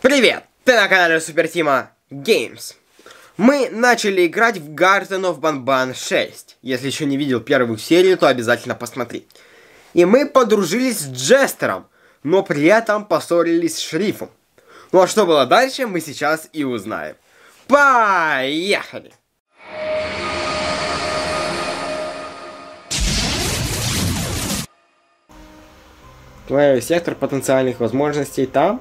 Привет! Ты на канале Супер Тима Games. Мы начали играть в Garten of Banban 6. Если еще не видел первую серию, то обязательно посмотри. И мы подружились с Джестером, но при этом поссорились с Шерифом. Ну а что было дальше, мы сейчас и узнаем. Поехали! Твой сектор потенциальных возможностей там?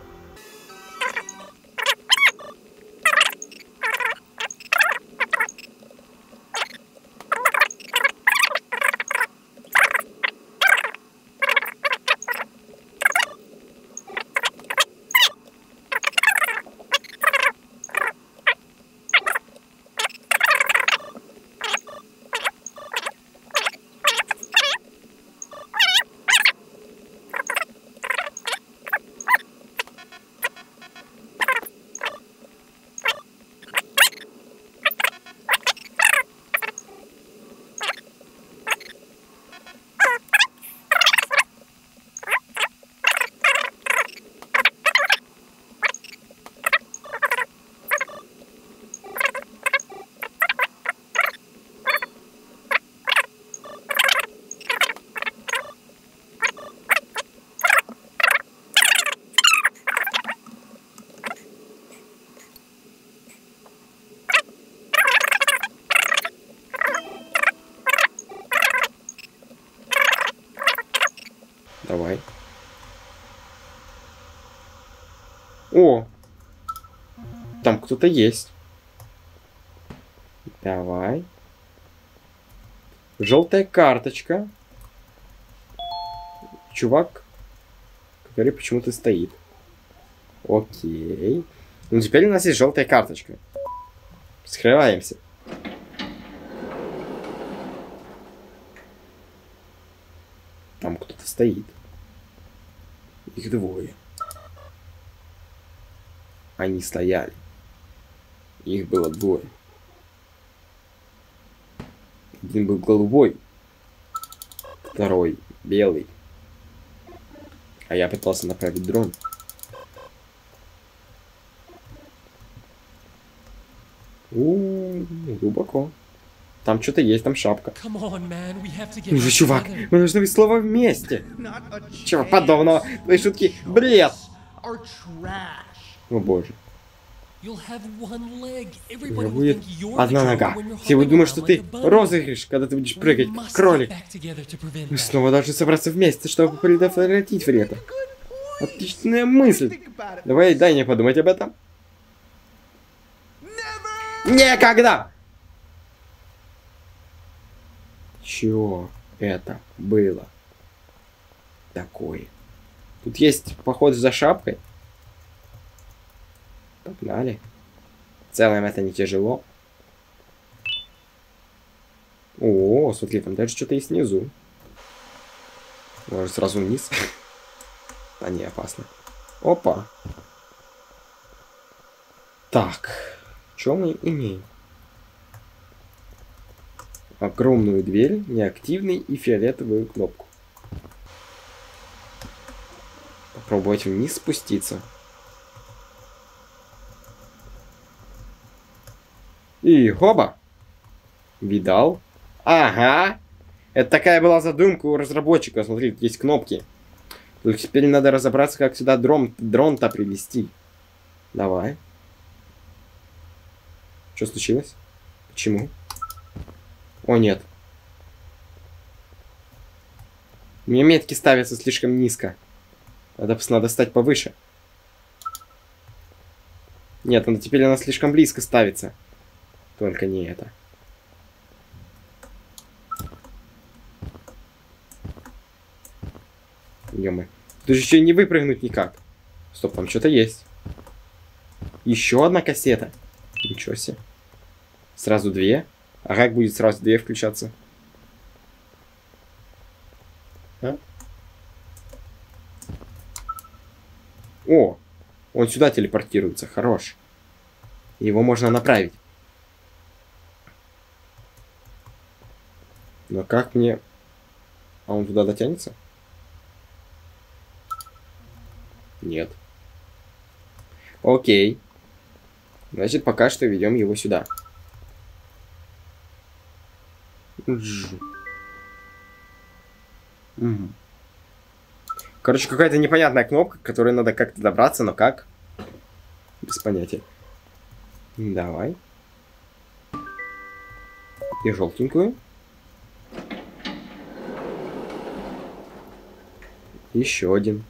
Давай. О! Там кто-то есть. Давай. Желтая карточка. Чувак, который почему-то стоит. Окей. Ну теперь у нас есть желтая карточка. Скрываемся. Там кто-то стоит. Их двое. Они стояли. Их было двое. Один был голубой. Второй белый. А я пытался направить дрон. Глубоко. Там что-то есть, там шапка. Ну, чувак, мы должны быть слово вместе. Чего подобного? Твои шутки бред. О боже. У меня будет одна нога. Все будут думать, что ты розыгрыш, когда ты будешь прыгать, кролик. Мы снова должны собраться вместе, чтобы предотвратить вред. Отличная мысль. Давай, дай мне подумать об этом. Никогда! Чё это было такое? Тут есть поход за шапкой. Погнали. В целом это не тяжело. О, смотри, там даже что-то есть снизу. Может сразу вниз? А не, опасно. Опа. Так. Что мы имеем? Огромную дверь, неактивный и фиолетовую кнопку. Попробовать вниз спуститься. И хоба! Видал? Ага! Это такая была задумка у разработчика. Смотри, тут есть кнопки. Только теперь надо разобраться, как сюда дрон-то привести. Давай. Что случилось? Почему? О, нет. У меня метки ставятся слишком низко. Надо стать повыше. Нет, теперь она слишком близко ставится. Только не это. Ё-моё. Тут же еще и не выпрыгнуть никак. Стоп, там что-то есть. Еще одна кассета. Ничего себе. Сразу две. А как будет сразу две включаться? А? О! Он сюда телепортируется. Хорош. Его можно направить. Но как мне... А он туда дотянется? Нет. Окей. Значит, пока что ведем его сюда. Короче, какая-то непонятная кнопка, к которой надо как-то добраться, но как? Без понятия. Давай. И желтенькую. Еще один.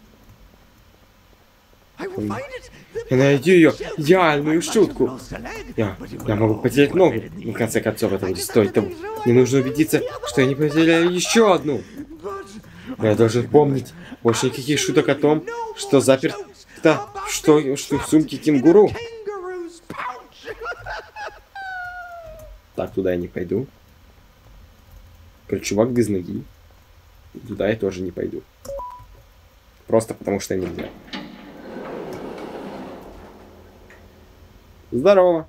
Я найду ее идеальную шутку. Я могу потерять ногу. В конце концов, это будет стоить того. Мне нужно убедиться, что я не потеряю еще одну. Но я должен помнить больше никаких шуток о том, что заперт... что в сумке кенгуру. Так, туда я не пойду. Короче, чувак без ноги. Туда я тоже не пойду. Просто потому что нельзя. Здорово.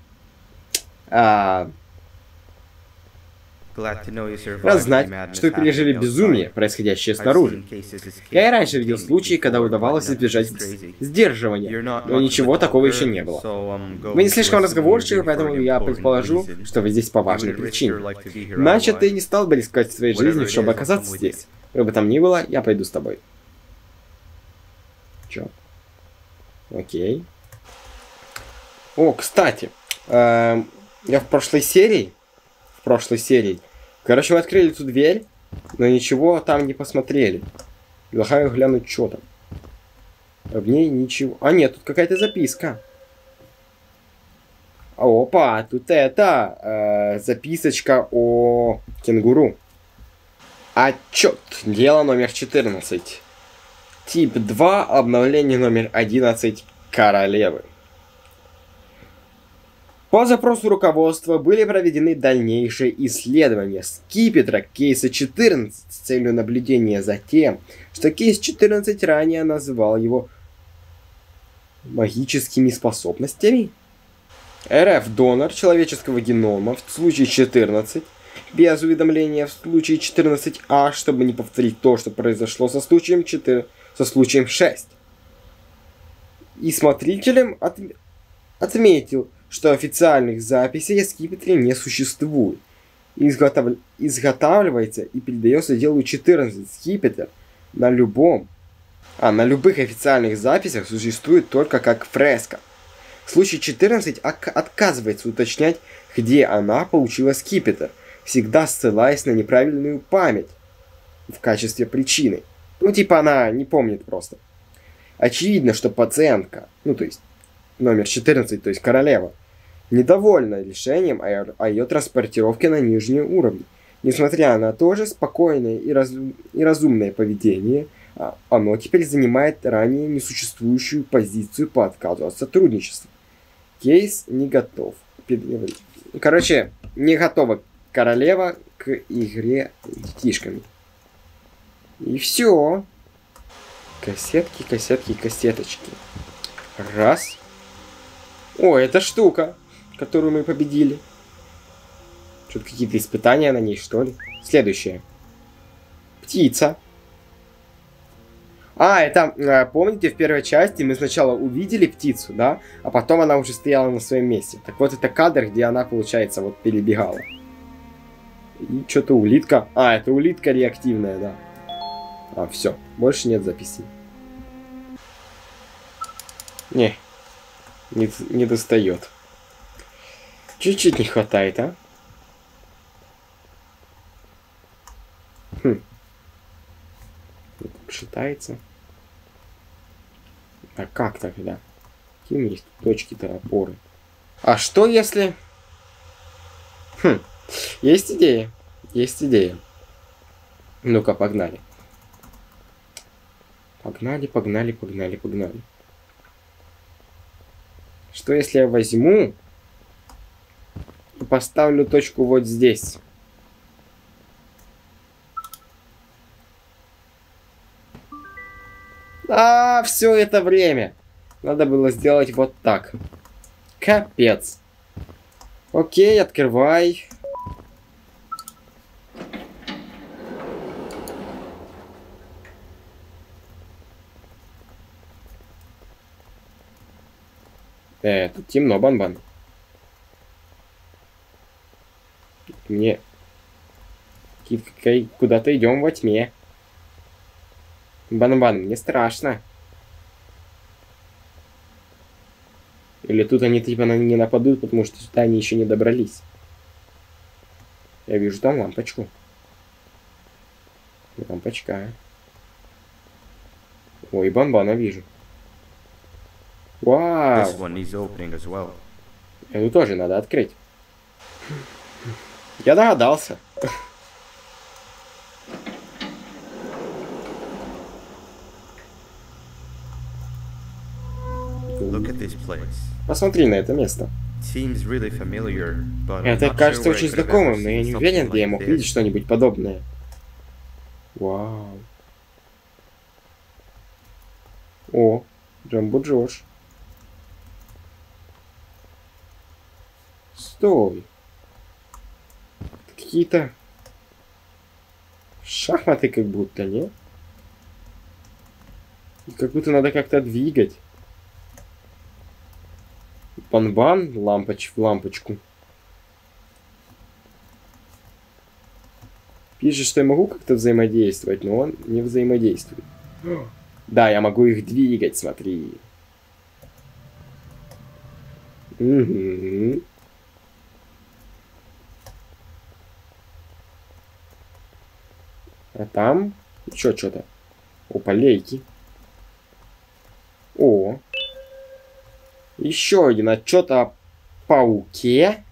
Рад знать, что вы пережили безумие, происходящее снаружи. Я и раньше видел случаи, когда удавалось избежать сдерживания, но ничего такого еще не было. Вы не слишком разговорчивы, поэтому я предположу, что вы здесь по важной причине. Иначе ты не стал бы рисковать своей жизнью, чтобы оказаться здесь. Что бы там ни было, я пойду с тобой. Чё? Окей. О, кстати, я в прошлой серии, короче, вы открыли эту дверь, но ничего там не посмотрели. Предлагаю глянуть, что там. В ней ничего. А нет, тут какая-то записка. Опа, тут это записочка о кенгуру. Отчет. Дело номер 14. Тип 2, обновление номер 11 королевы. По запросу руководства были проведены дальнейшие исследования скипетра кейса 14 с целью наблюдения за тем, что кейс 14 ранее называл его магическими способностями. РФ-донор человеческого генома в случае 14, без уведомления в случае 14А, чтобы не повторить то, что произошло со случаем 6. И смотрителем отметил, что официальных записей о скипетре не существует. Изготавливается и передается делу 14 скипетр на любых официальных записях существует только как фреска. В случае 14 отказывается уточнять, где она получила скипетр, всегда ссылаясь на неправильную память в качестве причины. Ну, типа она не помнит просто. Очевидно, что пациентка, то есть номер 14, то есть королева, недовольна решением о ее транспортировке на нижние уровни. Несмотря на то же спокойное и разумное поведение, оно теперь занимает ранее несуществующую позицию по отказу от сотрудничества. Кейс не готов. Короче, не готова королева к игре с детишками. И все. Кассетки, кассеточки. Раз. О, это штука, которую мы победили. Что-то какие-то испытания на ней, что ли? Следующее. Птица. Это, помните, в первой части мы сначала увидели птицу, да? А потом она уже стояла на своем месте. Так вот, это кадр, где она, получается, вот перебегала. И что-то улитка. Это улитка реактивная, да. Все. Больше нет записей. Не достает. Чуть-чуть не хватает, а? Считается. А как тогда? Какие у меня есть точки-то опоры? А что если... Есть идея. Ну-ка, погнали. Погнали. Что если я возьму и поставлю точку вот здесь? Все это время. Надо было сделать вот так. Капец. Окей, открывай. Тут темно, Банбан. Мне... Куда-то идем во тьме. Банбан, мне страшно. Или тут они типа не нападут, потому что сюда они еще не добрались. Я вижу там лампочку. Лампочка. Ой, Банбана вижу. Вау! Эту тоже надо открыть. Я догадался. Посмотри на это место. Это кажется очень знакомым, но я не уверен, где я мог видеть что-нибудь подобное. Вау. О, Джамбо Джош. Стой. Какие-то шахматы как будто, не? И как будто надо как-то двигать. Банбан, лампочку. Пишет, что я могу как-то взаимодействовать, но он не взаимодействует. Да, я могу их двигать, смотри. Угу. А там еще что-то. О, полейки. О. Еще один отчет о пауке.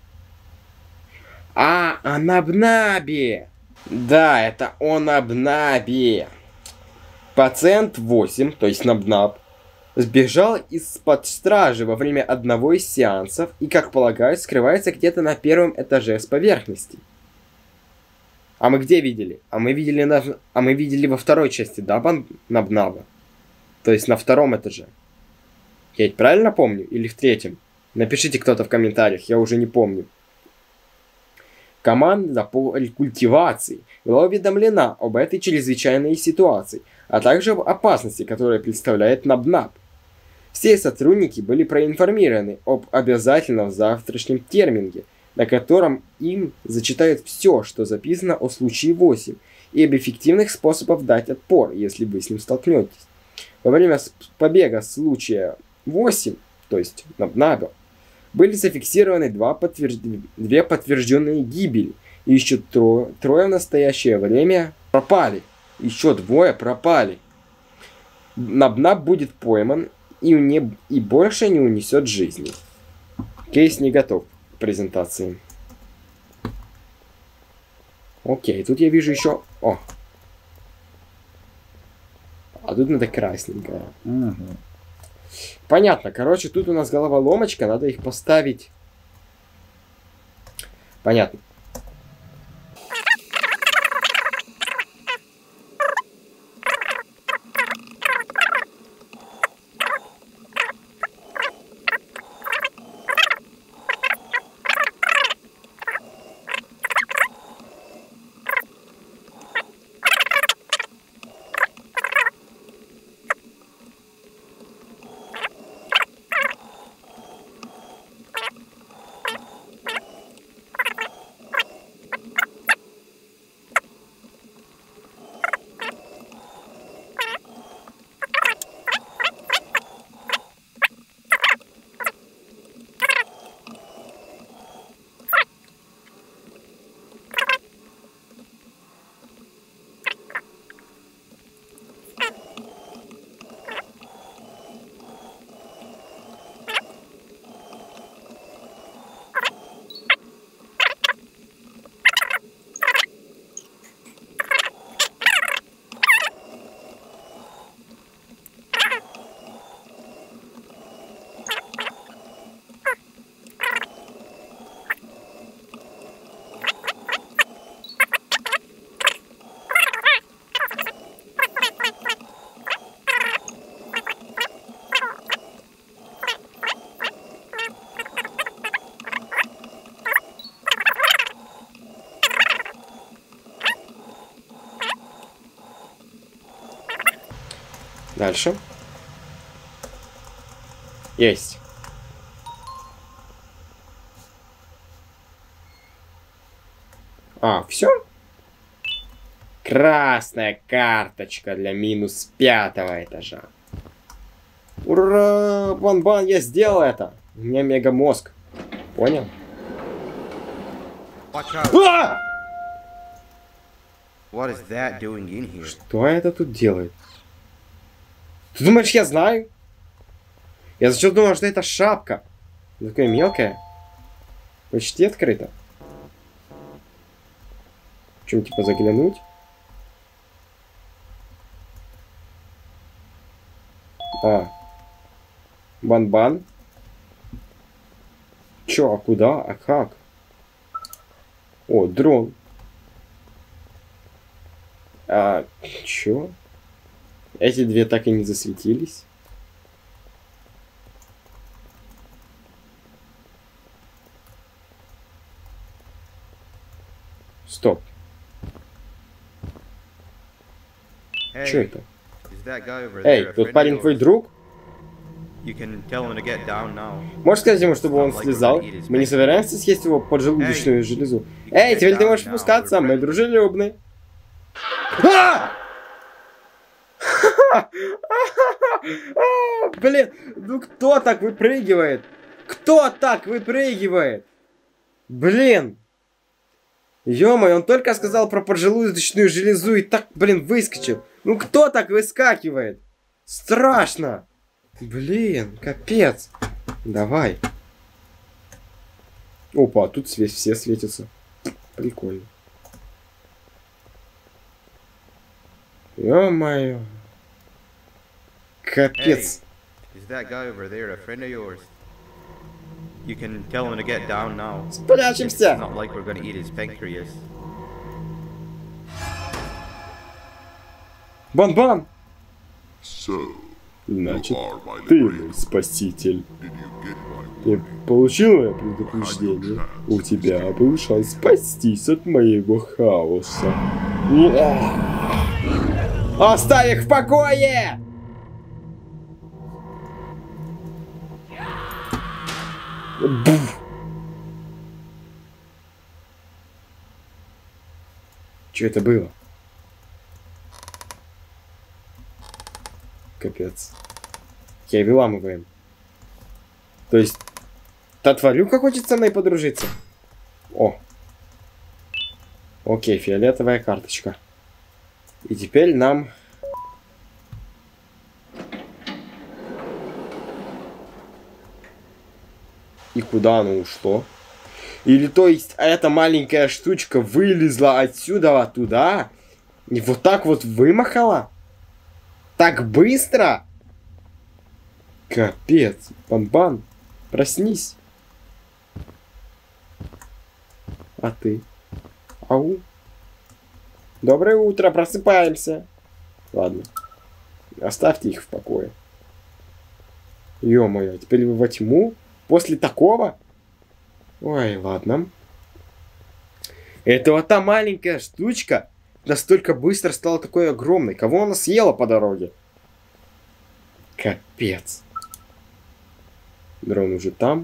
А, Набнабе. Да, это о Набнабе. Пациент 8, то есть Набнаб, сбежал из-под стражи во время одного из сеансов и, как полагают, скрывается где-то на первом этаже с поверхности. А мы где видели? А мы видели во второй части, да, Набнаба? То есть на втором этаже. Я ведь правильно помню? Или в третьем? Напишите кто-то в комментариях, я уже не помню. Команда по рекультивации была уведомлена об этой чрезвычайной ситуации, а также об опасности, которую представляет Набнаб. Все сотрудники были проинформированы об обязательном завтрашнем терминге, на котором им зачитают все, что записано о случае 8, и об эффективных способах дать отпор, если вы с ним столкнетесь. Во время побега случая 8, то есть Набнаба, были зафиксированы две подтвержденные гибели, и еще трое в настоящее время пропали. Еще двое пропали. Набнаб будет пойман и больше не унесет жизни. Кейс не готов к презентации. Окей, тут я вижу еще... О! А тут надо красненькое. Угу. Понятно, короче, тут у нас головоломочка, надо их поставить. Понятно. Дальше. Есть. А, все? Красная карточка для минус 5-го этажа. Ура! Бан-бан, я сделал это! У меня мега мозг. Понял? А! Что это тут делает? Ты думаешь, я знаю? Я зачем думал, что это шапка? Такая мелкая. Почти открыта. В чем, типа, заглянуть? А. Бан-бан. Чё, а куда? А как? О, дрон. А, чё? Эти две так и не засветились. Стоп. Чё это? Эй, тот парень твой друг? Можешь сказать ему, чтобы он слезал? Мы не собираемся съесть его поджелудочную железу. Эй, теперь ты можешь спускаться, мы дружелюбны. Блин, ну кто так выпрыгивает? Кто так выпрыгивает? Блин. Ё-моё, он только сказал про поджелудочную железу и так, блин, выскочил. Ну кто так выскакивает? Страшно. Блин, капец. Давай. Опа, тут все светятся. Прикольно. Ё-моё. Капец. Спрячемся. Бан-бан. Значит, ты мой спаситель. Ты получил мое предупреждение? У тебя был шанс спастись от моего хаоса. Оставь их в покое! Буф. Что это было? Капец. Я выламываем. То есть, та тварюка хочет со мной подружиться? О. Окей, фиолетовая карточка. И теперь нам... И куда оно ушло? Или то есть эта маленькая штучка вылезла отсюда туда и вот так вот вымахала? Так быстро? Капец. Бан-бан, проснись. А ты? Ау. Доброе утро, просыпаемся. Ладно. Оставьте их в покое. Ё-моё, теперь вы во тьму? После такого? Ой, ладно. Это вот та маленькая штучка настолько быстро стала такой огромной. Кого она съела по дороге? Капец. Дрон уже там.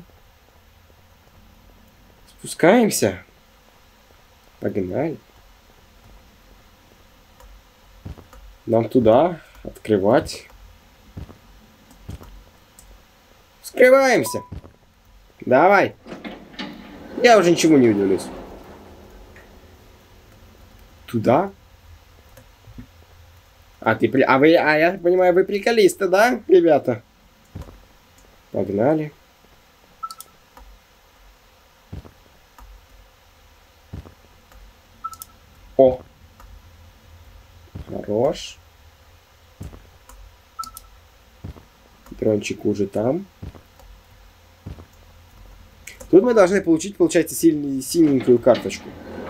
Спускаемся. Погнали. Нам туда открывать. Скрываемся. Давай. Я уже ничего не удивлюсь. Туда? А я понимаю, вы приколисты, да, ребята? Погнали. О! Хорош. Дрончик уже там. Тут мы должны получить, получается, синенькую карточку.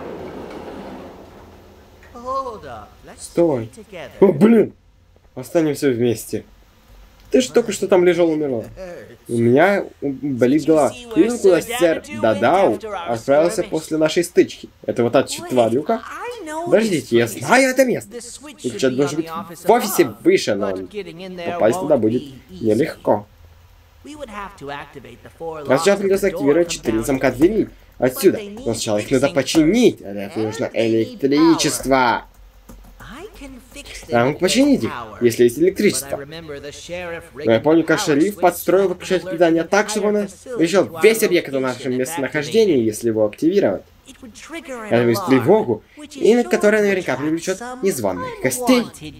Стой. О, блин! Останемся вместе. Ты же только что там лежал, умерла. У меня болит голова. Ты видел, куда сэр Дадау отправился после нашей стычки? Это вот та тварюка? Подождите, я знаю это место. Ключ должен быть в офисе выше, но попасть туда будет нелегко. Сейчас придется активировать 4 замка двери. отсюда. Но сначала их надо починить. А для этого нужно электричество. Я могу починить их, если есть электричество. Но я помню, как шериф подстроил выключатель питания так, чтобы он решил весь объект на нашем местонахождении, если его активировать. Это вызовет тревогу, и которая наверняка привлечет незваных гостей.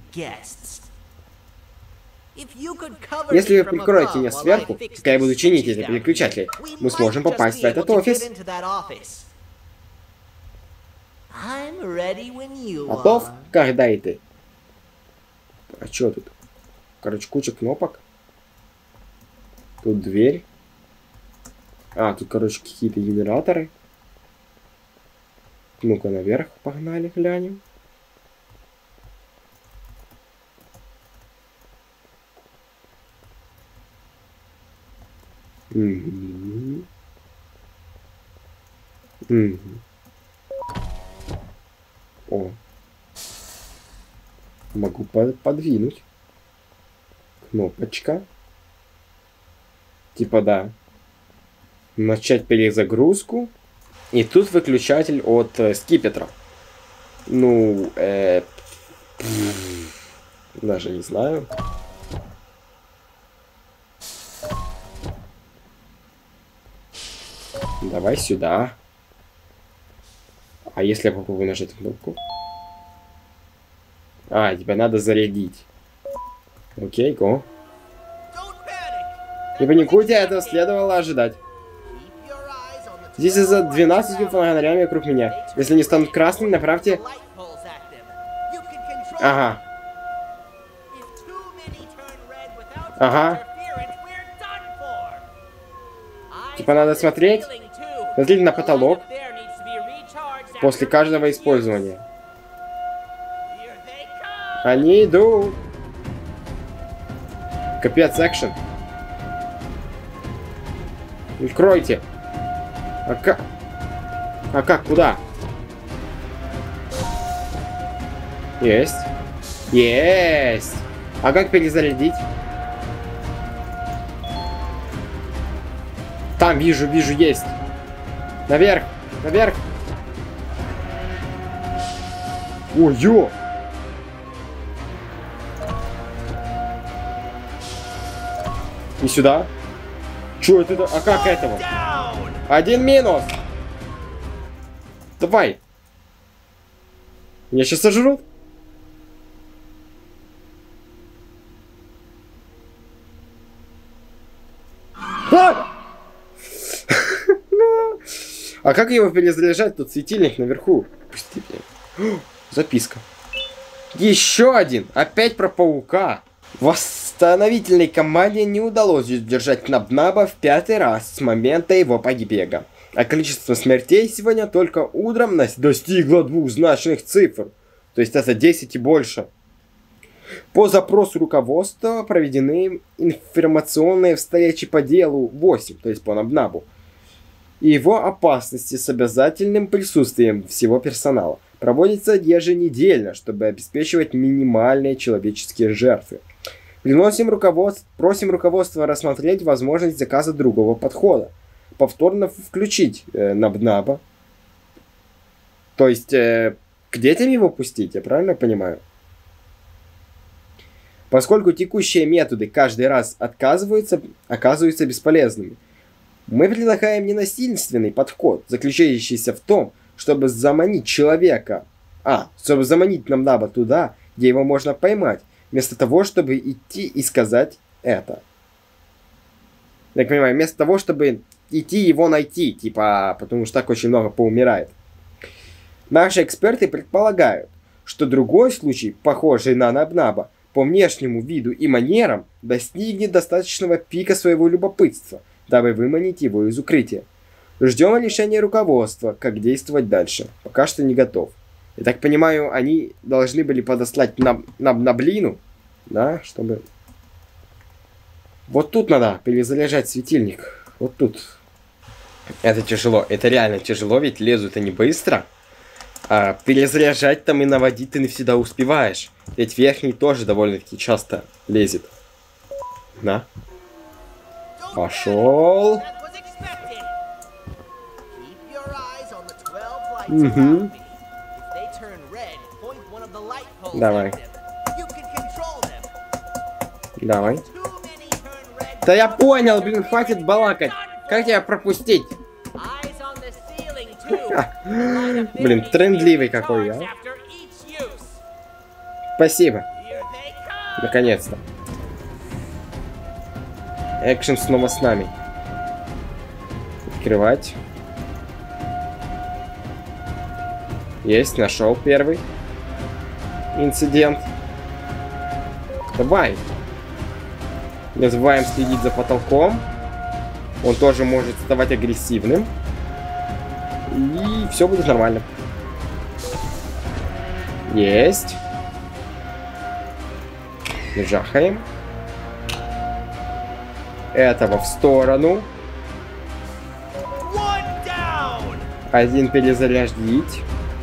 Если вы прикроете меня сверху, пока я буду чинить эти переключатели, мы сможем попасть в этот офис. Готов? Когда и ты? А чё тут? Короче, куча кнопок. Тут дверь. А, тут, короче, какие-то генераторы. Ну-ка, наверх погнали, глянем. О. Могу подвинуть. Кнопочка. Типа да. Начать перезагрузку. И тут выключатель от скипетра. Ну, даже не знаю. Давай сюда. А если я попробую нажать кнопку? А, тебя надо зарядить. Окей, го. Не паникуйте, этого следовало ожидать. Здесь за 12 фонарями вокруг меня. Если они станут красными, направьте... Ага. Ага. Типа надо смотреть на потолок после каждого использования. Они идут. Капец, экшен. Откройте. А как? Куда? Есть. Есть. А как перезарядить? Там, вижу, есть. Наверх, наверх. Ой, ё. И сюда. Чё это? А как этого? 1 минус. Давай. Меня сейчас сожрут. А как его перезаряжать? Тут светильник наверху. Пусти, блин. Записка. Еще один. Опять про паука. Восстановительной команде не удалось удержать Набнаба в 5-й раз с момента его побега. А количество смертей сегодня только утром достигло двухзначных цифр. То есть это 10 и больше. По запросу руководства проведены информационные встречи по делу 8, то есть по Набнабу. И его опасности с обязательным присутствием всего персонала. Проводится еженедельно, чтобы обеспечивать минимальные человеческие жертвы. Просим руководство рассмотреть возможность заказа другого подхода. Повторно включить Набнаба. То есть к детям его пустить, я правильно понимаю? Поскольку текущие методы каждый раз оказываются бесполезными. Мы предлагаем ненасильственный подход, заключающийся в том, чтобы заманить человека, чтобы заманить Набнаба туда, где его можно поймать, вместо того, чтобы идти и сказать это. Я понимаю, вместо того, чтобы идти его найти, типа, потому что так очень много поумирает. Наши эксперты предполагают, что другой случай, похожий на Набнаба, по внешнему виду и манерам, достигнет достаточного пика своего любопытства, дабы выманить его из укрытия. Ждем решения руководства, как действовать дальше. Пока что не готов. Я так понимаю, они должны были подослать Наблину, да, чтобы... Вот тут надо перезаряжать светильник. Вот тут. Это тяжело. Это реально тяжело, ведь лезут они быстро. А перезаряжать там и наводить ты не всегда успеваешь. Ведь верхний тоже довольно-таки часто лезет. На. Пошел. Угу. Давай. Давай. Да я понял, блин, хватит балакать. Как тебя пропустить? Блин, трендливый какой, а? Спасибо. Наконец-то. Экшен снова с нами. Открывать. Есть, нашел первый инцидент. Давай. Не забываем следить за потолком. Он тоже может ставать агрессивным. И все будет нормально. Есть. Жахаем. Этого в сторону. Один перезарядить.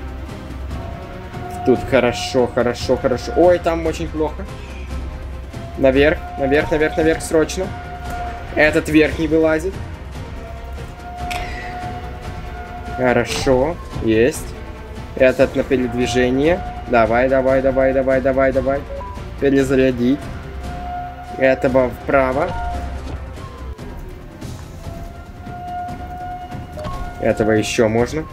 Тут хорошо, хорошо, хорошо. Ой, там очень плохо. Наверх, наверх, наверх, наверх, срочно. Этот верхний вылазит. Хорошо, есть. Этот на передвижение. Давай, давай, давай, давай, давай, давай. Перезарядить. Этого вправо. Этого еще можно.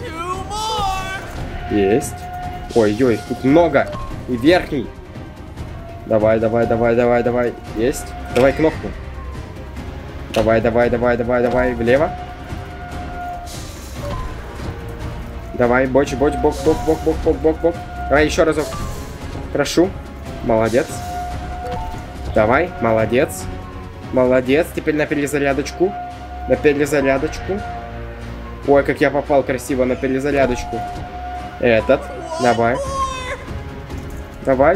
Есть. Ой-ой, тут много. И верхний. Давай, давай, давай, давай, давай. Есть. Давай кнопку. Давай, давай, давай, давай, давай. Влево. Давай, боч, боч, бок, бок, бок, бок, бок, бок, бок. Давай еще разок. Прошу. Молодец. Давай, молодец. Молодец. Теперь на перезарядочку. На перезарядочку. Ой, как я попал красиво на перезарядочку. Этот. Давай. Давай.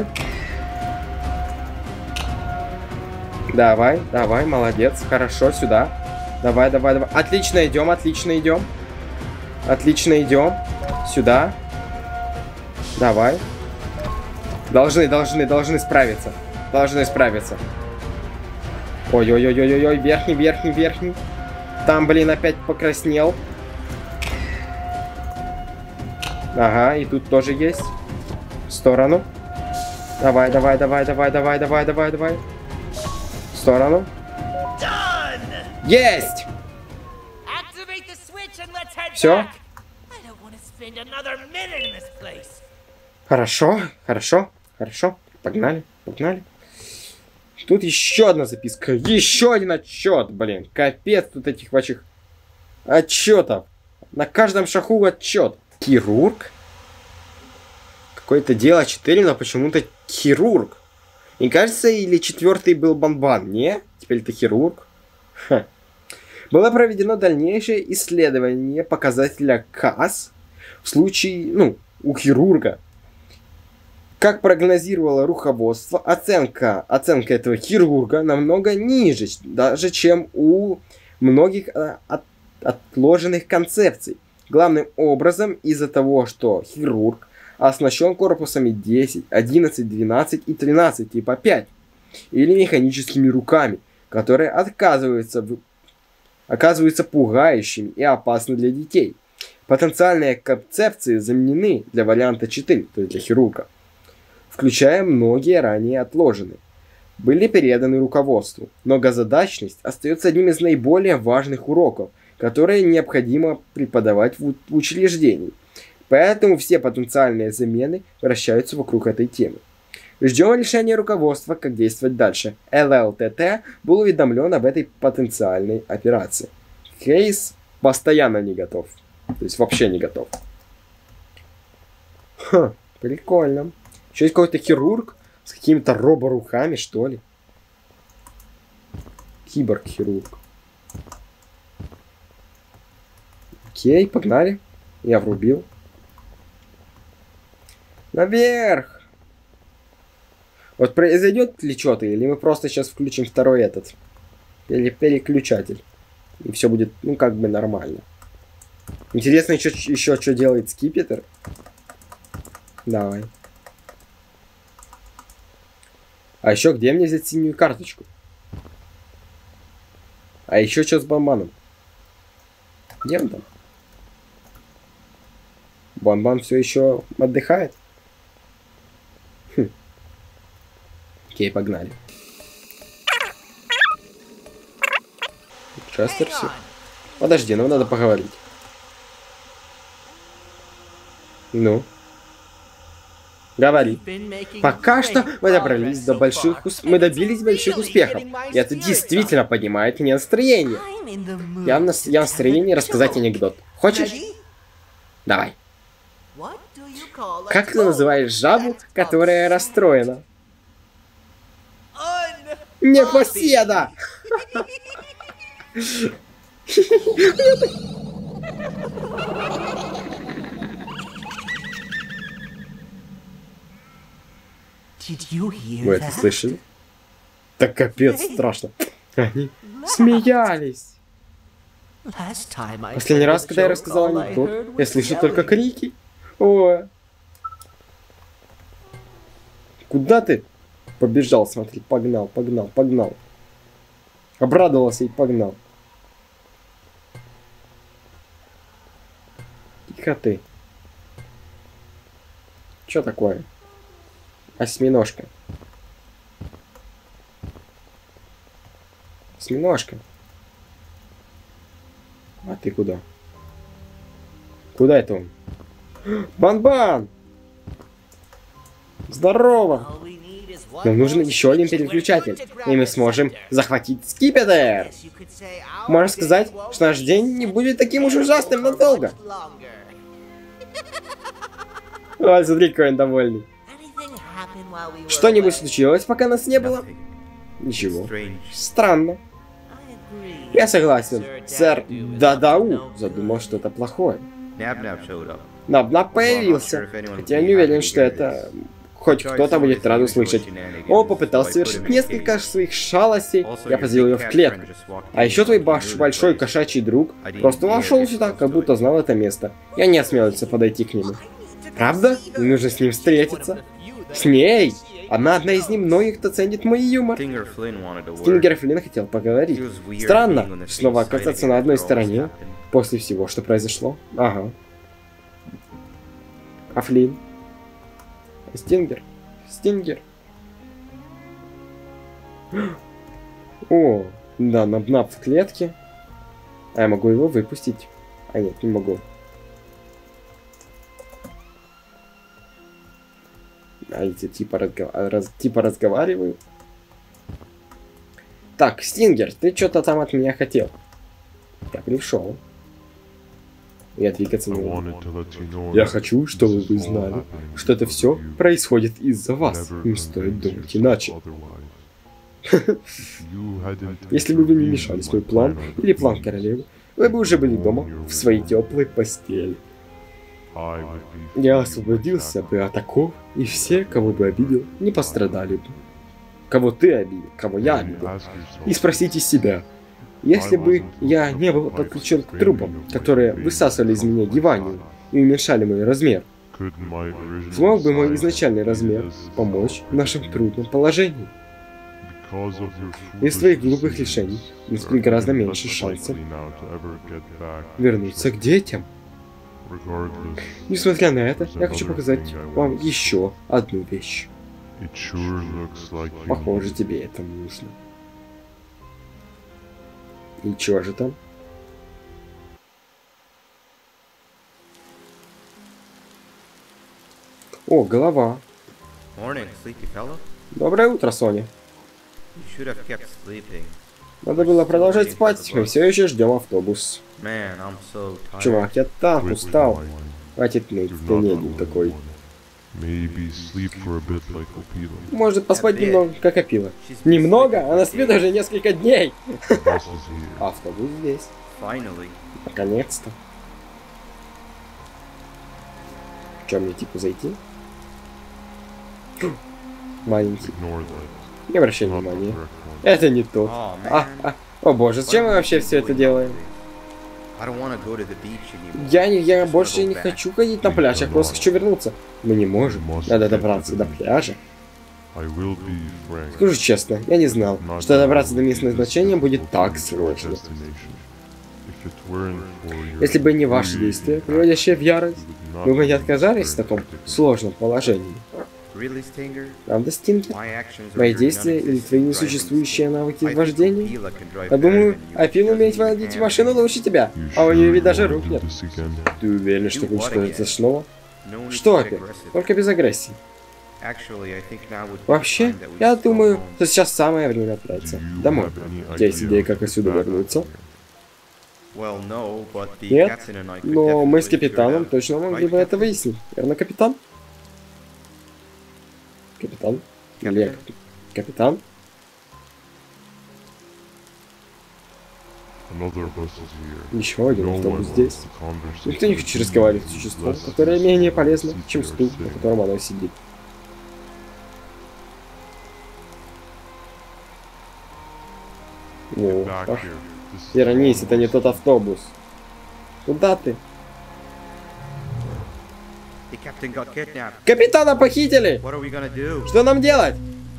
Давай, давай, молодец. Хорошо, сюда. Давай, давай, давай. Отлично идем, отлично идем. Отлично идем. Сюда. Давай. Должны справиться. Должны справиться. Ой-ой-ой-ой-ой. Верхний, верхний, верхний. Там, блин, опять покраснел. Ага, и тут тоже есть. В сторону. Давай, давай, давай, давай, давай, давай, давай, давай. В сторону. Есть! Все? Хорошо, хорошо, хорошо. Погнали, погнали. Тут еще одна записка. Еще один отчет, блин. Капец тут этих ваших отчетов. На каждом шагу отчет. Хирург? Какое-то дело 4, но почему-то хирург. Не кажется, или 4 был Банбан? Не? Теперь это хирург? Ха. Было проведено дальнейшее исследование показателя КАС в случае, у хирурга. Как прогнозировало руководство, оценка этого хирурга намного ниже, даже чем у многих отложенных концепций. Главным образом из-за того, что хирург оснащен корпусами 10, 11, 12 и 13 типа 5, или механическими руками, которые оказываются пугающими и опасны для детей. Потенциальные концепции заменены для варианта 4, то есть для хирурга, включая многие ранее отложенные. Были переданы руководству. Многозадачность остается одним из наиболее важных уроков, которые необходимо преподавать в учреждении. Поэтому все потенциальные замены вращаются вокруг этой темы. Ждем решения руководства, как действовать дальше. ЛЛТТ был уведомлен об этой потенциальной операции. Кейс постоянно не готов. То есть вообще не готов. Ха, прикольно. Еще есть какой-то хирург с какими-то роборуками, что ли. Киборг-хирург. Окей, погнали. Я врубил. Наверх! Вот произойдет ли что-то, или мы просто сейчас включим второй этот переключатель. И все будет, как бы нормально. Интересно еще что делает скипетр. Давай. А еще где мне взять синюю карточку? А еще что с Бамбаном? Где он там? Бан-Бан все еще отдыхает? Хм. Окей, погнали. Честер все. Подожди, нам надо поговорить. Ну? Говори. Пока что мы добрались до мы добились больших успехов. И это действительно поднимает мне настроение. Я в настроении рассказать анекдот. Хочешь? Давай. Как ты называешь жабу, которая расстроена? Непоседа! Вы это слышали? Так капец страшно. Они смеялись. Последний раз, когда я рассказал анекдот, я слышу только крики. Ой. Куда ты побежал? Смотри, погнал, погнал, погнал. Обрадовался и погнал. Тихо ты. Чё такое? Осьминожка. Осьминожка. А ты куда? Куда это он? Бан-Бан! Здорово! Нам нужен еще один переключатель, и мы сможем захватить скипетр. Можно сказать, что наш день не будет таким уж ужасным надолго. Ой, смотри, какой он довольный. Что-нибудь случилось, пока нас не было? Ничего. Странно. Я согласен. Сэр Дадау задумал что-то плохое. Наб-Наб появился, хотя я не уверен, что это хоть кто-то будет рад услышать. Он попытался совершить несколько своих шалостей, я позовил ее в клетку. А еще твой большой кошачий друг просто вошел сюда, как будто знал это место. Я не осмелился подойти к нему. Правда? Мне нужно с ним встретиться. С ней? Она одна из немногих, кто ценит мой юмор. Стингер Флинн хотел поговорить. Странно, снова оказаться на одной стороне после всего, что произошло. Ага. А Флинн? Стингер? Стингер? О, да, Наб-Наб в клетке. А я могу его выпустить? А нет, не могу. А эти типа разговаривают. Так, Стингер, ты что-то там от меня хотел. Я пришел. Я двигаться не могу. Я хочу, чтобы вы знали, что это все происходит из-за вас. Не стоит думать иначе. Если бы вы не мешали свой план или план королевы, вы бы уже были дома в своей теплой постели. Я освободился бы от оков, и все, кого бы обидел, не пострадали бы. Кого ты обидел, кого я обидел. И спросите себя, если бы я не был подключен к трубам, которые высасывали из меня гиванию и уменьшали мой размер, смог бы мой изначальный размер помочь в нашем трудном положении? Из твоих глупых решений у нас будет гораздо меньше шансов вернуться к детям. Несмотря на это, я хочу показать вам еще одну вещь. Похоже, тебе это нужно. И чего же там? О, голова. Доброе утро, Соня. Надо было продолжать спать, мы все еще ждем автобус. Чувак, я так устал. Хватит ныть, ты не был такой. Может поспать немного, как Опила. Немного? Она спит уже несколько дней. Автобус здесь. Наконец-то. Че, мне типа зайти? Маленький. Не обращай внимания. Это не то. О боже, зачем мы вообще все это делаем? Я больше не хочу ходить на пляж, я просто хочу вернуться. Мы не можем. Надо добраться до пляжа. Скажу честно, я не знал, что добраться до места назначения будет так сложно. Если бы не ваши действия, приводящие в ярость, вы бы не отказались в таком сложном положении. Правда, Стингер? Мои действия или твои несуществующие навыки в вождении? Я думаю, Апил умеет водить машину лучше тебя, а у нее ведь даже рук нет. Ты уверен, что хочешь это снова? Что опять? Только без агрессии. Вообще, я думаю, что сейчас самое время отправиться домой. У тебя есть идея, как отсюда вернуться? Нет, но мы с капитаном точно могли бы это выяснить. Верно, капитан? Капитан? Или капитан? Еще один автобус здесь. Никто не хочет разговаривать с существом, которое менее полезно, чем стул, на котором оно сидит. О, ах. Вернись, это не тот автобус. Куда ты? Капитана похитили! Что нам делать?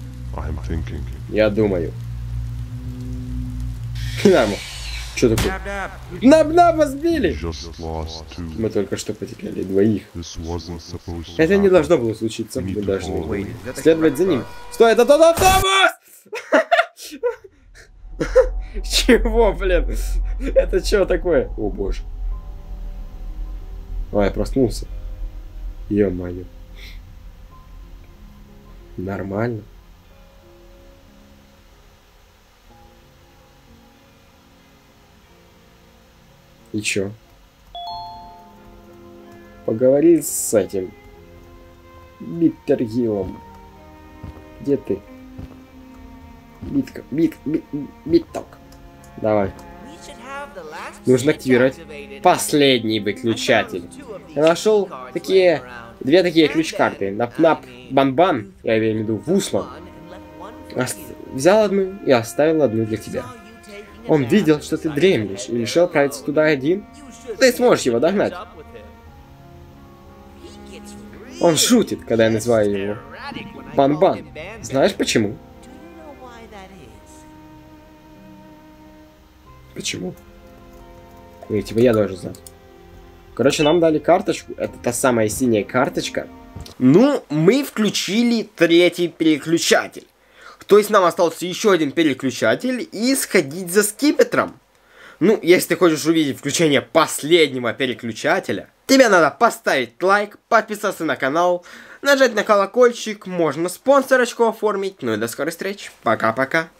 Я думаю. Нормально. Что такое? Наб-наба сбили! Мы только что потеряли двоих. Это не должно было случиться. Мы должны следовать за ним. Стой, это тот автобус! Чего, блин? Это что такое? О боже. А, я проснулся. Ё-моё. Нормально. И чё? Поговори с этим Биттергилом. Где ты? Битток. Давай. Нужно активировать последний выключатель. Я нашел две такие ключ-карты. Нап-нап, бан-бан, я имею в виду Вусман. Взял одну и оставил одну для тебя. Он видел, что ты дремлешь, и решил отправиться туда один. Ты сможешь его догнать. Он шутит, когда я называю его Бан-бан. Знаешь почему? Почему? Или типа я должен знать. Короче, нам дали карточку. Это та самая синяя карточка. Ну, мы включили третий переключатель. То есть нам остался еще один переключатель и сходить за скипетром. Ну, если ты хочешь увидеть включение последнего переключателя, тебе надо поставить лайк, подписаться на канал, нажать на колокольчик, можно спонсорочку оформить. Ну и до скорой встречи. Пока-пока.